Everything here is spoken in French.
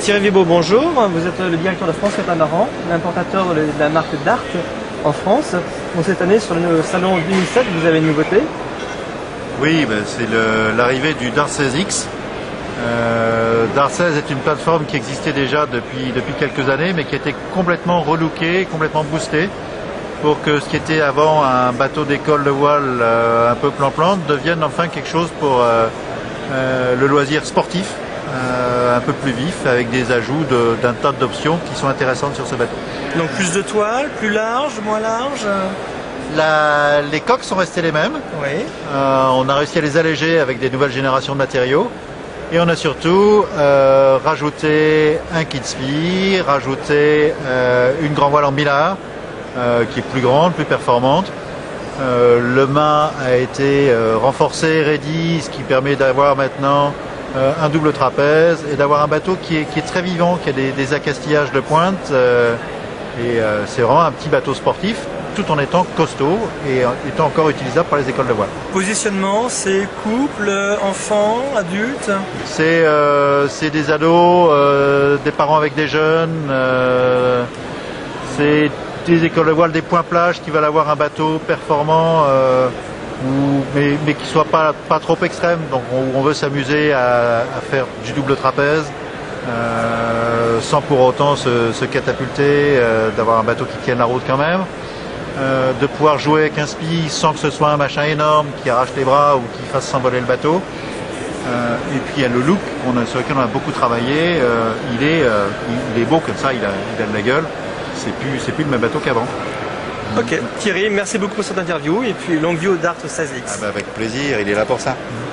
Thierry Vibo, bonjour. Vous êtes le directeur de France Catamaran, l'importateur de la marque Dart en France. Bon, cette année, sur le salon 2007, vous avez une nouveauté. Oui, c'est l'arrivée du Dart 16X. Dart 16 est une plateforme qui existait déjà depuis quelques années, mais qui a été complètement relookée, complètement boostée, pour que ce qui était avant un bateau d'école de voile un peu plan-plan devienne enfin quelque chose pour le loisir sportif, un peu plus vif, avec des ajouts d'un tas d'options qui sont intéressantes sur ce bateau. Donc plus de toile, plus large, moins large Les coques sont restées les mêmes. Oui. On a réussi à les alléger avec des nouvelles générations de matériaux. Et on a surtout rajouté un kit spi, rajouté une grand voile en billard qui est plus grande, plus performante. Le mât a été renforcé, raidi, ce qui permet d'avoir maintenant un double trapèze et d'avoir un bateau qui est très vivant, qui a des accastillages de pointe. C'est vraiment un petit bateau sportif, tout en étant costaud et étant encore utilisable par les écoles de voile. Positionnement, c'est couple, enfant, adulte? C'est des ados, des parents avec des jeunes, c'est des écoles de voile, des points plages qui veulent avoir un bateau performant, mais qui soit pas trop extrême. Donc on veut s'amuser à faire du double trapèze, sans pour autant se catapulter, d'avoir un bateau qui tienne la route quand même. De pouvoir jouer avec un spi sans que ce soit un machin énorme qui arrache les bras ou qui fasse s'envoler le bateau. Et puis il y a le look sur lequel on a beaucoup travaillé. Il est beau comme ça, il a de la gueule. C'est plus le même bateau qu'avant. Ok, Thierry, merci beaucoup pour cette interview et puis longue vie au Dart 16X. Avec plaisir, il est là pour ça.